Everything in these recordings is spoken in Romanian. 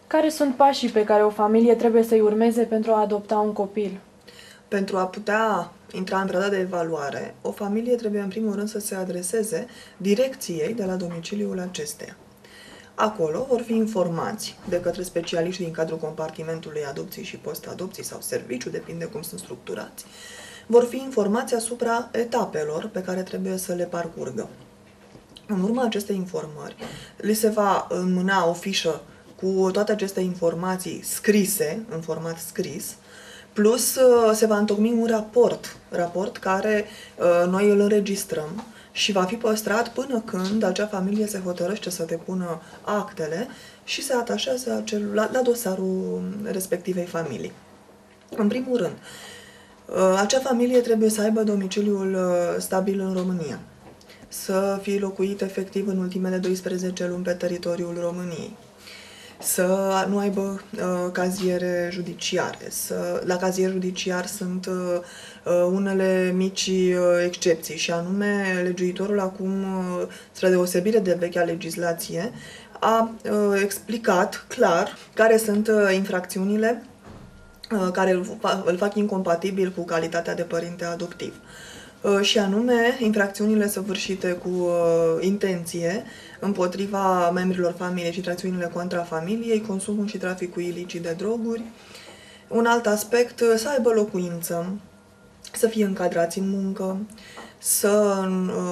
Care sunt pașii pe care o familie trebuie să-i urmeze pentru a adopta un copil? Pentru a putea intra în perioada de evaluare, o familie trebuie în primul rând să se adreseze direcției de la domiciliul acesteia. Acolo vor fi informați de către specialiști din cadrul compartimentului adopții și post-adopții sau serviciu, depinde cum sunt structurați, vor fi informați asupra etapelor pe care trebuie să le parcurgă. În urma acestei informări, li se va înmâna o fișă cu toate aceste informații scrise, în format scris, plus se va întocmi un raport care noi îl înregistrăm și va fi păstrat până când acea familie se hotărăște să depună actele și se atașează la dosarul respectivei familii. În primul rând, acea familie trebuie să aibă domiciliul stabil în România, să fie locuit efectiv în ultimele 12 luni pe teritoriul României, să nu aibă caziere judiciare. La cazier judiciar sunt unele mici excepții și anume legiuitorul acum, spre deosebire de vechea legislație, a explicat clar care sunt infracțiunile care îl fac incompatibil cu calitatea de părinte adoptiv. Și anume, infracțiunile săvârșite cu intenție împotriva membrilor familiei și infracțiunile contra familiei, consumul și traficul ilicit de droguri. Un alt aspect, să aibă locuință, să fie încadrați în muncă, să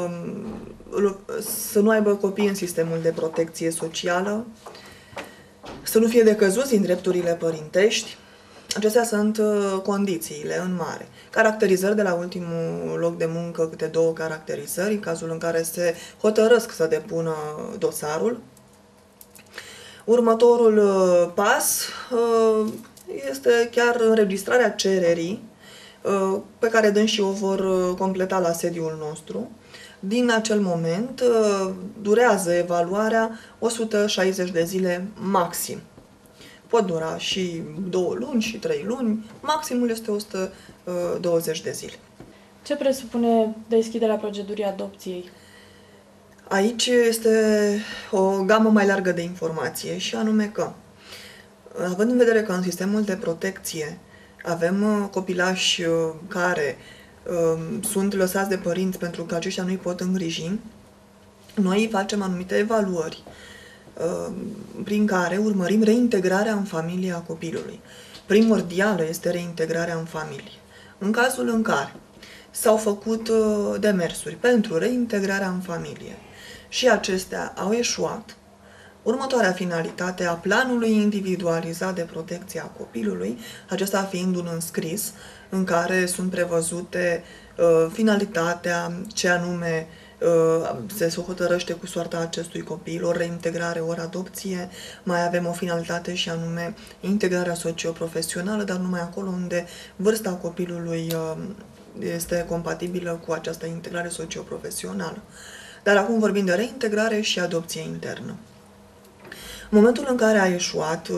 nu aibă copii în sistemul de protecție socială, să nu fie decăzuți din drepturile părintești. Acestea sunt condițiile în mare. Caracterizări de la ultimul loc de muncă, câte 2 caracterizări, în cazul în care se hotărăsc să depună dosarul. Următorul pas este chiar înregistrarea cererii, pe care dânsii o vor completa la sediul nostru. Din acel moment durează evaluarea 160 de zile maxim. Pot dura și 2 luni și 3 luni, maximul este 120 de zile. Ce presupune deschiderea procedurii adopției? Aici este o gamă mai largă de informație și anume că, având în vedere că în sistemul de protecție avem copilași care sunt lăsați de părinți pentru că aceștia nu îi pot îngriji, noi facem anumite evaluări prin care urmărim reintegrarea în familie a copilului. Primordială este reintegrarea în familie. În cazul în care s-au făcut demersuri pentru reintegrarea în familie și acestea au eșuat, următoarea finalitate a planului individualizat de protecție a copilului, acesta fiind un înscris în care sunt prevăzute finalitatea, ce anume se hotărăște cu soarta acestui copil, ori reintegrare, ori adopție. Mai avem o finalitate și anume integrarea socioprofesională, dar numai acolo unde vârsta copilului este compatibilă cu această integrare socioprofesională. Dar acum vorbim de reintegrare și adopție internă. În momentul în care a eșuat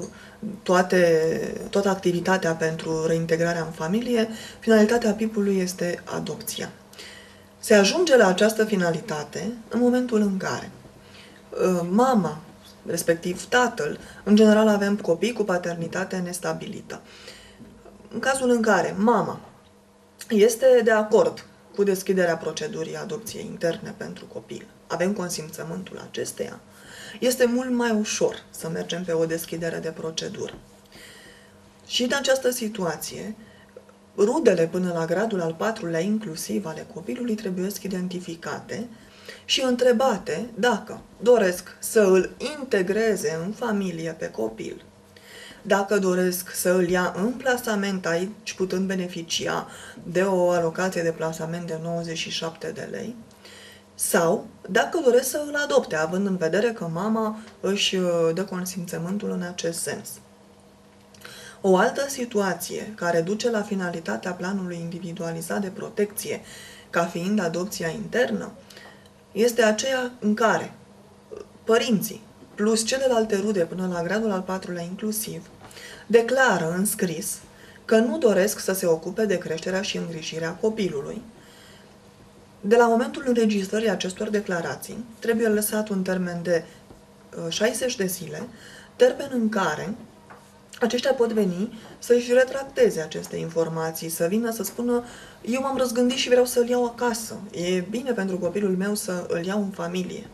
toată activitatea pentru reintegrarea în familie, finalitatea PIP-ului este adopția. Se ajunge la această finalitate în momentul în care mama, respectiv tatăl, în general avem copii cu paternitate nestabilită. În cazul în care mama este de acord cu deschiderea procedurii adopției interne pentru copil, avem consimțământul acesteia, este mult mai ușor să mergem pe o deschidere de procedură. Și în această situație, rudele până la gradul al 4-lea inclusiv ale copilului trebuie identificate și întrebate dacă doresc să îl integreze în familie pe copil, dacă doresc să îl ia în plasament aici, putând beneficia de o alocație de plasament de 97 de lei, sau dacă doresc să îl adopte, având în vedere că mama își dă consimțământul în acest sens. O altă situație care duce la finalitatea planului individualizat de protecție, ca fiind adopția internă, este aceea în care părinții, plus celelalte rude până la gradul al 4-lea inclusiv, declară în scris că nu doresc să se ocupe de creșterea și îngrijirea copilului. De la momentul înregistrării acestor declarații, trebuie lăsat un termen de 60 de zile termen în care aceștia pot veni să-și retracteze aceste informații, să vină să spună eu m-am răzgândit și vreau să-l iau acasă. E bine pentru copilul meu să îl iau în familie.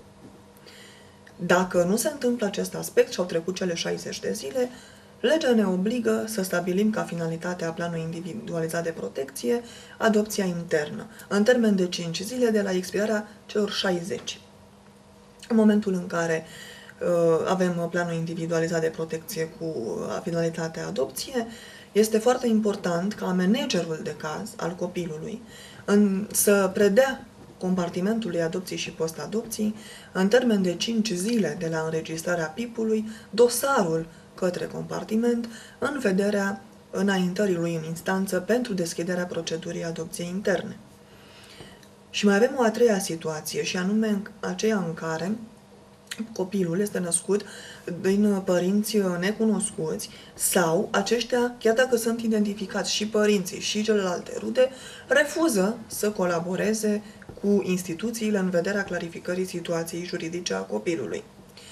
Dacă nu se întâmplă acest aspect și au trecut cele 60 de zile, legea ne obligă să stabilim ca finalitate a planului individualizat de protecție adopția internă, în termen de 5 zile de la expirarea celor 60. În momentul în care avem planul individualizat de protecție cu finalitatea adopție, este foarte important ca managerul de caz al copilului să predea compartimentului adopției și post-adopții, în termen de 5 zile de la înregistrarea PIP-ului, dosarul către compartiment în vederea înaintării lui în instanță pentru deschiderea procedurii adopției interne. Și mai avem o a treia situație, și anume aceea în care copilul este născut din părinți necunoscuți sau aceștia, chiar dacă sunt identificați și părinții și celelalte rude, refuză să colaboreze cu instituțiile în vederea clarificării situației juridice a copilului.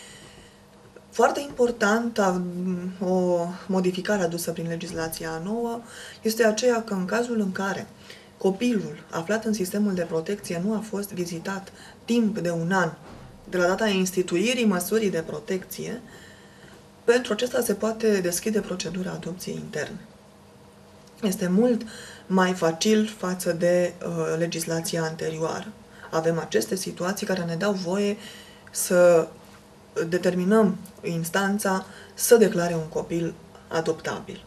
Foarte important, o modificare adusă prin legislația nouă este aceea că în cazul în care copilul aflat în sistemul de protecție nu a fost vizitat timp de 1 an de la data instituirii măsurii de protecție, pentru acesta se poate deschide procedura adopției interne. Este mult mai facil față de legislația anterioară. Avem aceste situații care ne dau voie să determinăm instanța să declare un copil adoptabil.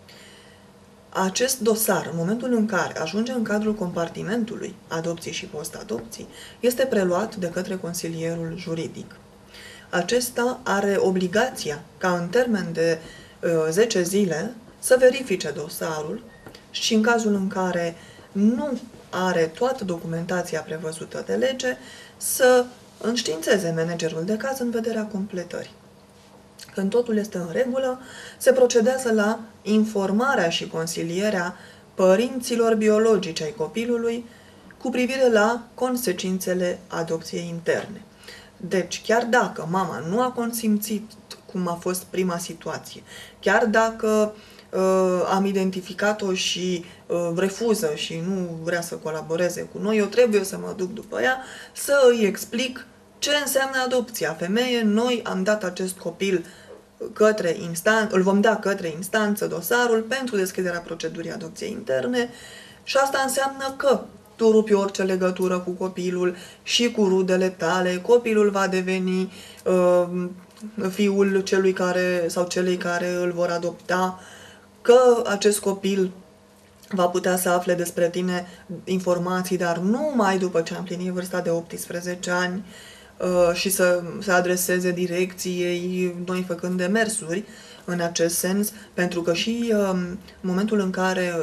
Acest dosar, în momentul în care ajunge în cadrul compartimentului adopții și post-adopții, este preluat de către consilierul juridic. Acesta are obligația ca în termen de 10 zile să verifice dosarul și în cazul în care nu are toată documentația prevăzută de lege, să înștiințeze managerul de caz în vederea completării. Când totul este în regulă, se procedează la informarea și consilierea părinților biologici ai copilului cu privire la consecințele adopției interne. Deci, chiar dacă mama nu a consimțit cum a fost prima situație, chiar dacă am identificat-o și refuză și nu vrea să colaboreze cu noi, eu trebuie să mă duc după ea să îi explic ce înseamnă adopția. Femeie, noi am dat acest copil către instanță, îl vom da către instanță dosarul pentru deschiderea procedurii adopției interne și asta înseamnă că tu rupi orice legătură cu copilul și cu rudele tale, copilul va deveni fiul celui care sau celei care îl vor adopta, că acest copil va putea să afle despre tine informații, dar numai după ce a împlinit vârsta de 18 ani și să se adreseze direcției, noi făcând demersuri în acest sens, pentru că și în momentul în care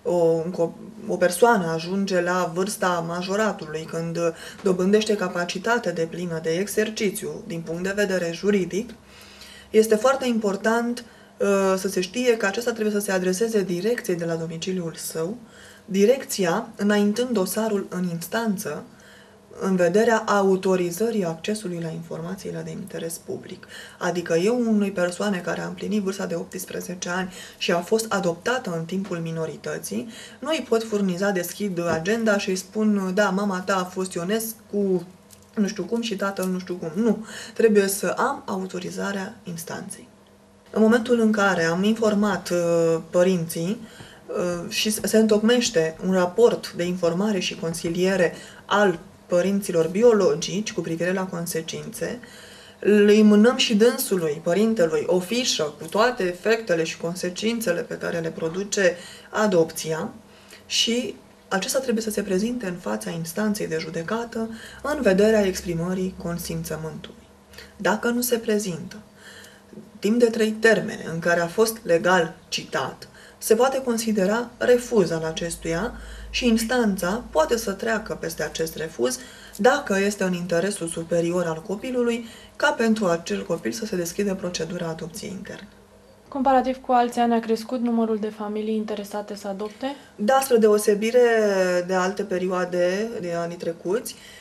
o persoană ajunge la vârsta majoratului, când dobândește capacitate deplină de exercițiu din punct de vedere juridic, este foarte important să se știe că acesta trebuie să se adreseze direcției de la domiciliul său, direcția înaintând dosarul în instanță, în vederea autorizării accesului la informațiile de interes public. Adică eu unei persoane care a împlinit vârsta de 18 ani și a fost adoptată în timpul minorității, nu îi pot furniza, deschid agenda și îi spun, da, mama ta a fost Ionescu, nu știu cum, și tatăl nu știu cum. Nu. Trebuie să am autorizarea instanței. În momentul în care am informat părinții și se întocmește un raport de informare și consiliere al părinților biologici cu privire la consecințe, îi mânăm și dânsului, părintelui, o fișă cu toate efectele și consecințele pe care le produce adopția și acesta trebuie să se prezinte în fața instanței de judecată în vederea exprimării consimțământului. Dacă nu se prezintă, timp de 3 termene în care a fost legal citat, se poate considera refuz al acestuia și instanța poate să treacă peste acest refuz dacă este în interesul superior al copilului, ca pentru acel copil să se deschidă procedura adopției interne. Comparativ cu alți ani, a crescut numărul de familii interesate să adopte? Da, spre deosebire de alte perioade de anii trecuți,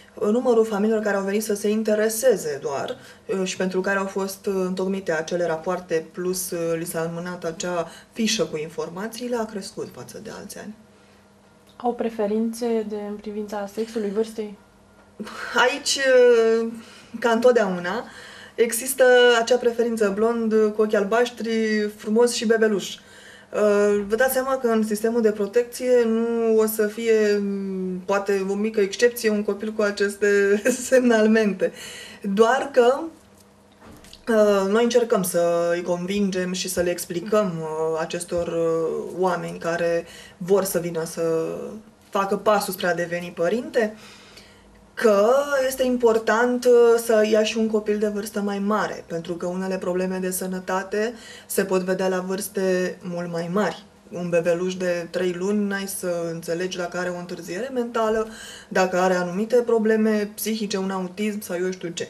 Numărul familiilor care au venit să se intereseze doar și pentru care au fost întocmite acele rapoarte plus li s-a înmânat acea fișă cu informațiile a crescut față de alți ani. Au preferințe în privința sexului, vârstei? Aici, ca întotdeauna, există acea preferință blond cu ochi albaștri, frumos și bebeluș. Vă dați seama că în sistemul de protecție nu o să fie, poate o mică excepție, un copil cu aceste semnalmente. Doar că noi încercăm să îi convingem și să le explicăm acestor oameni care vor să vină să facă pasul spre a deveni părinte, că este important să ia și un copil de vârstă mai mare, pentru că unele probleme de sănătate se pot vedea la vârste mult mai mari. Un bebeluș de 3 luni n-ai să înțelegi dacă are o întârziere mentală, dacă are anumite probleme psihice, un autism sau eu știu ce.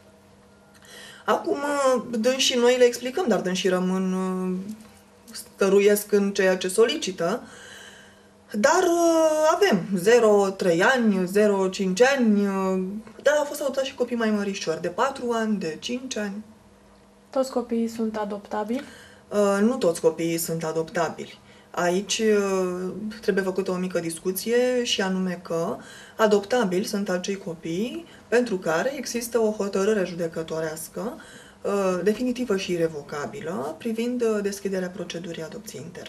Acum, dânsii noi le explicăm, dar dânsii rămân, stăruiesc în ceea ce solicită. Dar avem 0-3 ani, 0-5 ani, dar au fost adoptați și copii mai mărișori, de 4 ani, de 5 ani. Toți copiii sunt adoptabili? Nu toți copiii sunt adoptabili. Aici trebuie făcută o mică discuție și anume că adoptabili sunt acei copii pentru care există o hotărâre judecătorească definitivă și irrevocabilă privind deschiderea procedurii adopției interne.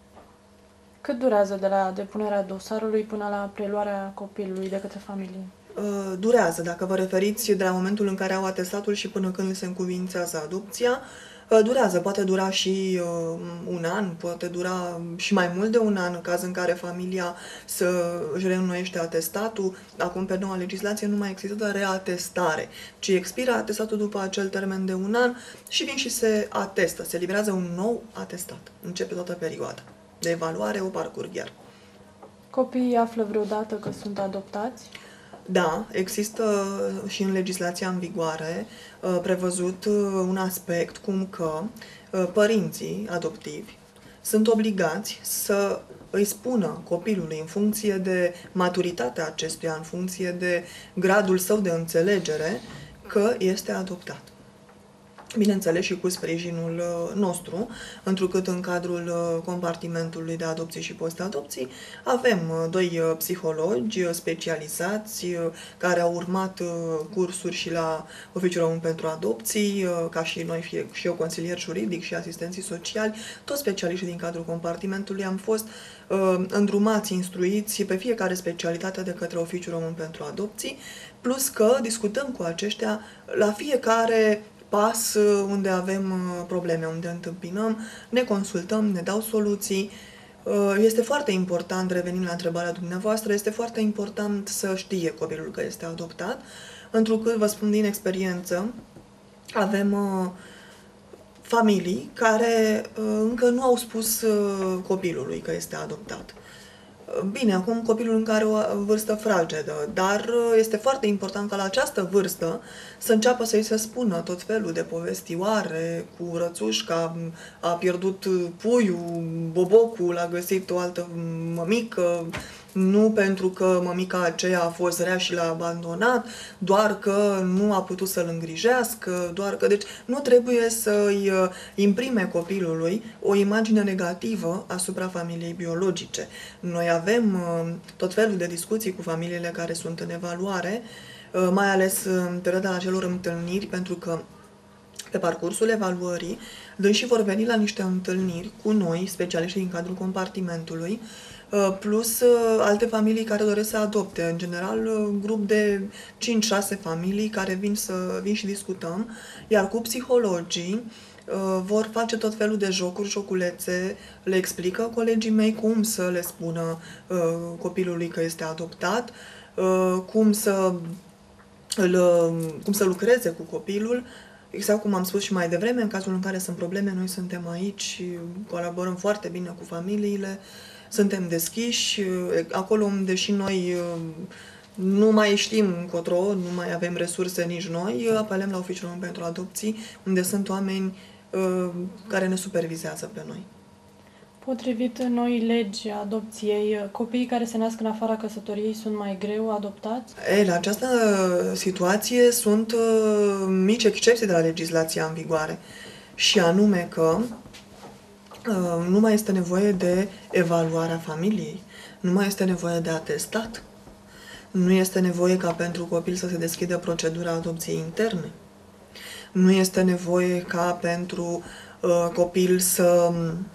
Cât durează de la depunerea dosarului până la preluarea copilului de către familie? Durează, dacă vă referiți de la momentul în care au atestatul și până când se încuviințează adopția, durează, poate dura și un an, poate dura și mai mult de un an, în caz în care familia își reînnoiește atestatul. Acum, pe noua legislație, nu mai există reatestare, ci expiră atestatul după acel termen de un an și vin și se atestă, se livrează un nou atestat. Începe toată perioada de evaluare, o parcurg iar. Copiii află vreodată că sunt adoptați? Da, există și în legislația în vigoare prevăzut un aspect cum că părinții adoptivi sunt obligați să îi spună copilului în funcție de maturitatea acestuia, în funcție de gradul său de înțelegere, că este adoptat. Bineînțeles și cu sprijinul nostru, întrucât în cadrul compartimentului de adopții și post-adopții avem 2 psihologi specializați care au urmat cursuri și la Oficiul Român pentru Adopții, ca și noi, fie și eu consilier juridic și asistenții sociali, toți specialiștii din cadrul compartimentului am fost îndrumați, instruiți pe fiecare specialitate de către Oficiul Român pentru Adopții, plus că discutăm cu aceștia la fiecare pas unde avem probleme, unde întâmpinăm, ne consultăm, ne dau soluții. Este foarte important, revenind la întrebarea dumneavoastră, este foarte important să știe copilul că este adoptat, întrucât, vă spun din experiență, avem familii care încă nu au spus copilului că este adoptat. Bine, acum copilul încă are o vârstă fragedă, dar este foarte important ca la această vârstă să înceapă să-i se spună tot felul de povestioare cu rățușca, a pierdut puiul, bobocul, a găsit o altă mămică, nu pentru că mămica aceea a fost rea și l-a abandonat, doar că nu a putut să-l îngrijească, doar că... Deci nu trebuie să-i imprime copilului o imagine negativă asupra familiei biologice. Noi avem tot felul de discuții cu familiile care sunt în evaluare, mai ales în perioada acelor întâlniri, pentru că pe parcursul evaluării, dânsii vor veni la niște întâlniri cu noi, specialiștii din cadrul compartimentului, plus alte familii care doresc să adopte. În general, grup de 5-6 familii care vin și discutăm, iar cu psihologii vor face tot felul de jocuri, joculețe, le explică colegii mei cum să le spună copilului că este adoptat, cum să lucreze cu copilul. Exact cum am spus și mai devreme, în cazul în care sunt probleme, noi suntem aici și colaborăm foarte bine cu familiile, suntem deschiși, acolo unde și noi nu mai știm încotro, nu mai avem resurse nici noi, apelăm la Oficiul Român pentru Adopții, unde sunt oameni care ne supervizează pe noi. Potrivit noi legi a adopției, copiii care se nasc în afara căsătoriei sunt mai greu adoptați? La această situație sunt mici excepții de la legislația în vigoare. Și anume că nu mai este nevoie de evaluarea familiei, nu mai este nevoie de atestat, nu este nevoie ca pentru copil să se deschidă procedura adopției interne, nu este nevoie ca pentru copil să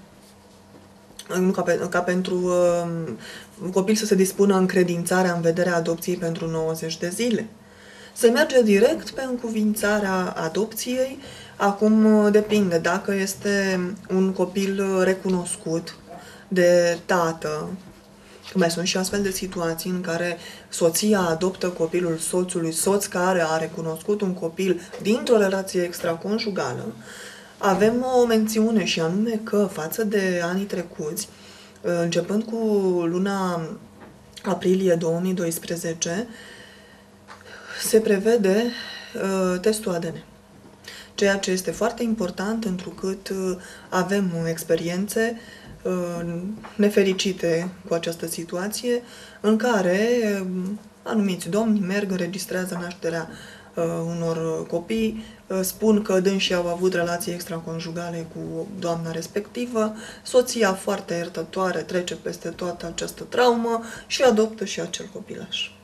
ca pentru copil să se dispună încredințarea în vederea adopției pentru 90 de zile. Se merge direct pe încuvințarea adopției. Acum depinde dacă este un copil recunoscut de tată. Mai sunt și astfel de situații în care soția adoptă copilul soțului, soț care a recunoscut un copil dintr-o relație extraconjugală. Avem o mențiune și anume că față de anii trecuți, începând cu luna aprilie 2012, se prevede testul ADN. Ceea ce este foarte important, întrucât avem experiențe nefericite cu această situație, în care anumiți domni merg, înregistrează nașterea unor copii, spun că dânsii au avut relații extraconjugale cu doamna respectivă, soția foarte iertătoare trece peste toată această traumă și adoptă și acel copilaș.